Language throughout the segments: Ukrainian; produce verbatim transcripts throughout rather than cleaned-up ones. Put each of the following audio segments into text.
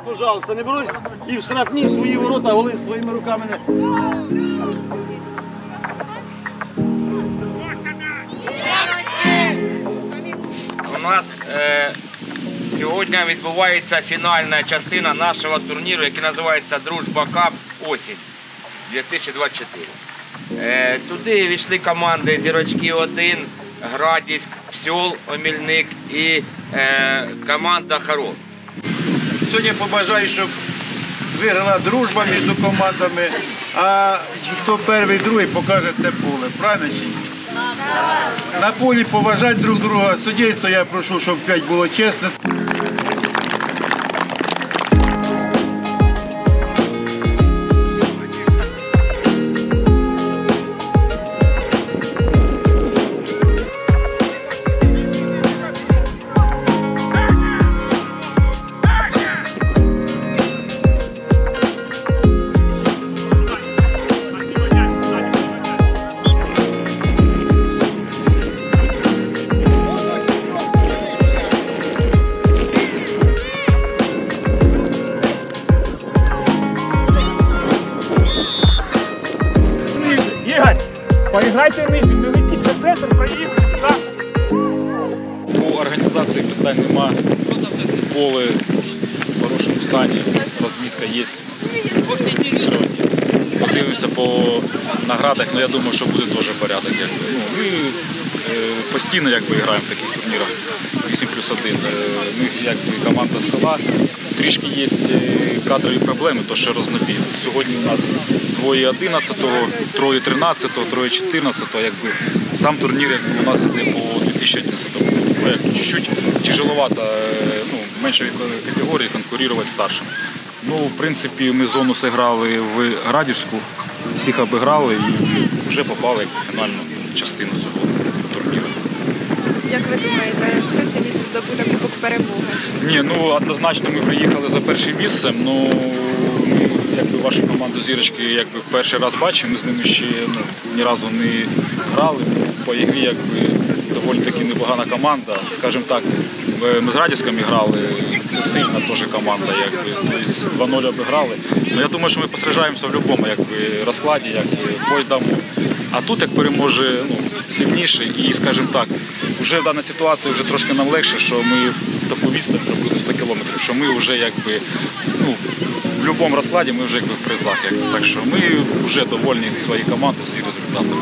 пожалуйста, не беруть і в штрафні свої ворота голи своїми руками не... У нас е, сьогодні відбувається фінальна частина нашого турніру, який називається «Дружба Кап. Осінь дві тисячі двадцять чотири». Е, туди війшли команди «Зірочки один», «Градіськ», «Псьол», «Омільник» і е, команда «Харол». Сьогодні побажаю, щоб виграла дружба між командами, а хто перший, другий покаже це поле. Правильно чи ні? На полі поважати друг друга. Суддівство я прошу, щоб п'ять було чесно. Поіграйте нижче, не летіть до центру, проїхати, так? По організації питань немає. Поле в хорошому стані, розмітка є. Подивимося по наградах, але я думаю, що буде теж порядок. Ну, ми е, постійно якби, граємо в таких турнірах вісім плюс один. Ми якби, команда з села. Трішки є кадрові проблеми, то що рознобіг. Сьогодні у нас двоє одинадцятого, троє тринадцятого, троє чотирнадцятого. Якби. Сам турнір якби, у нас йде по дві тисячі одинадцятому. Чуть-чуть тяжеловато, ну, меншої категорії конкурувати старшим. Ну, в принципі, ми зону зіграли в Градівську, всіх обіграли і вже попали в фінальну частину цього турніру. Як ви думаєте, хто сьогодні здобуде Кубок Перемоги? Ні, ну однозначно ми приїхали за першим місцем, ну ми, якби вашу команду «Зірочки» якби перший раз бачимо, ми з ними ще ну, ні разу не грали. По ігрі якби доволі таки непогана команда. Скажімо так, ми з Градівськом грали, це сильна теж команда, якби, тобто два нуль обіграли. Ну, я думаю, що ми посражаємося в будь-якому якби, розкладі, якби, бой дамо. А тут як переможе ну, сильніше і, скажімо так, вже в даній ситуації вже трошки нам легше, що ми таку відстань зробили сто кілометрів, що ми вже якби, ну, в будь-якому розкладі ми вже якби, в призах. Якби. Так що ми вже довольні своєю командою, своїм результатом.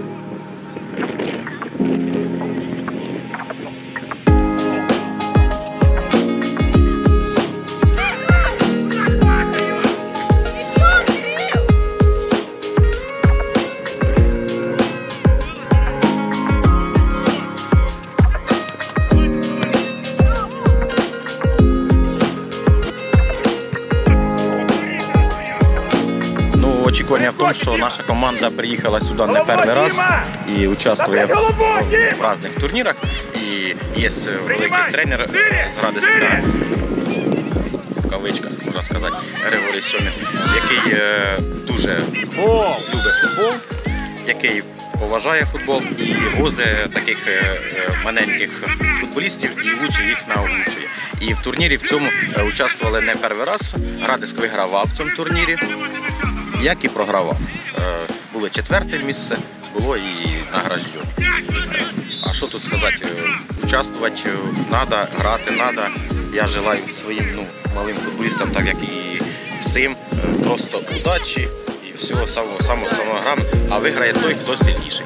Очікування в тому, що наша команда приїхала сюди не перший раз і участвує в різних турнірах. І є великий тренер з Градиська, в кавичках, можна сказати, Григорій Сьомін, який дуже любить футбол, який поважає футбол і возить таких маленьких футболістів і учить їх научує. І в турнірі в цьому участвували не перший раз. Градиськ вигравав в цьому турнірі. Як і програвав. Було четверте місце, було і награждено. А що тут сказати, участвувати треба, грати треба. Я желаю своїм ну, малим футболістам, так як і всім, просто удачі і всього самого самого самого грами, а виграє той, хто сильніший.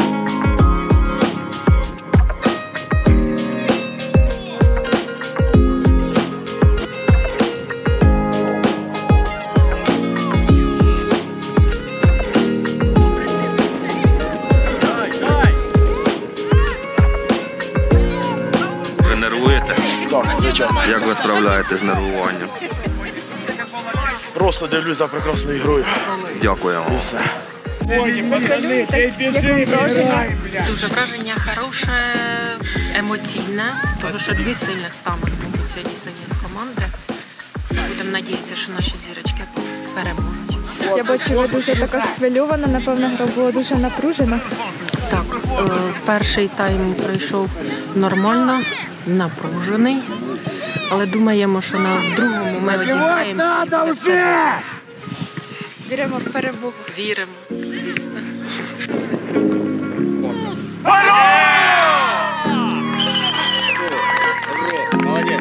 Як ви справляєтесь з нервуванням? Просто дивлюсь за прекрасною грою. Дякую вам. І все. Дуже враження хороше, емоційне, тому що дві сильних самих, мабуть, сьогодні сильні команди. Будемо надіятися, що наші зірочки переможуть. Я бачу, ви дуже така схвильована, напевно, гра була дуже напружена. Так, перший тайм пройшов нормально, напружений. але думаємо, що на в другому ми одягаємо і буде все добре. Віримо в перемогу. Віримо, звісно. Молодець.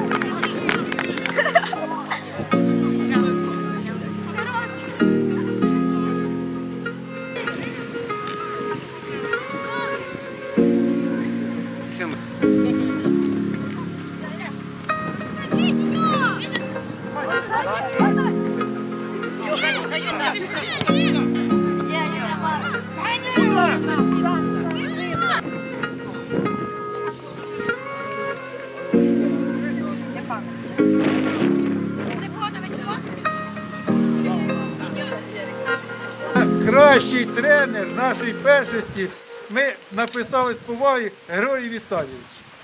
Кращий тренер нашої першості ми написали з поваги Григорій Віталійович.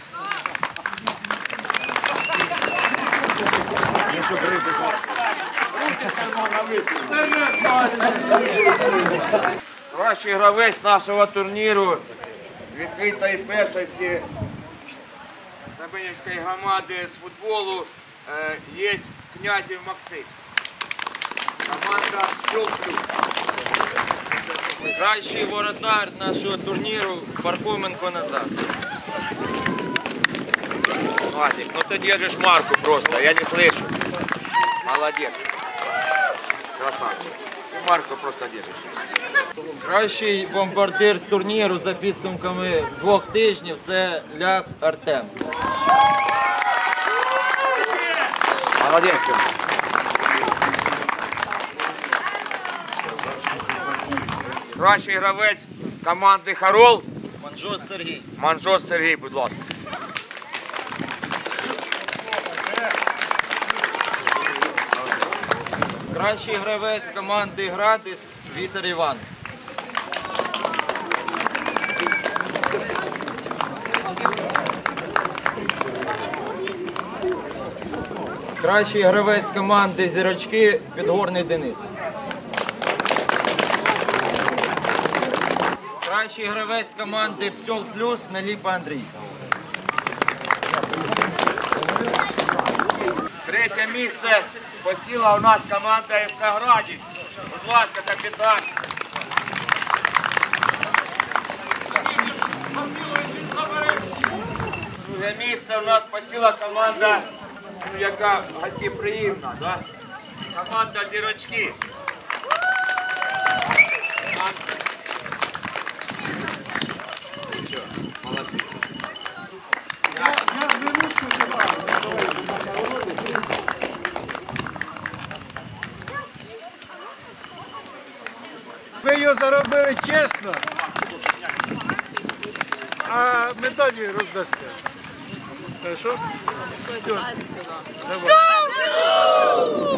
Кращий гравець нашого турніру з відкритої першості Сабинівської громади з футболу е, є Князів Максим. Команда «Пчол-Плюс». Кращий воротар нашого турніру Пархоменко Назар. Вадик, ну ты держишь марку просто, я не слышу. Молодец. Красавчик. Ты марку просто держишь. Кращий бомбардир турніру за підсумками двох тижнів це Лях Артем. Молодец. Кращий гравець команди Харол. Манжос Сергій. Манжос Сергій, будь ласка. Кращий гравець команди Градис Вітер Іван. Кращий гравець команди Зірочки Підгорний Денис. Кращий гравець команди Пчол Плюс Неліпа Андрій. Третє місце посіла у нас команда Євкоградівськ. Будь ласка, капітан. Друге місце у нас посіла команда, ну, яка гостеприємна, да? Команда Зірочки. Молодці. Ви його заробили чесно, а медалі роздасте. Хорошо? Давай.